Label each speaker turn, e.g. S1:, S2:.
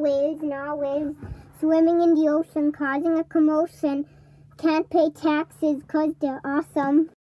S1: narwhals, swimming in the ocean, causing a commotion. Can't pay taxes 'cause they're awesome.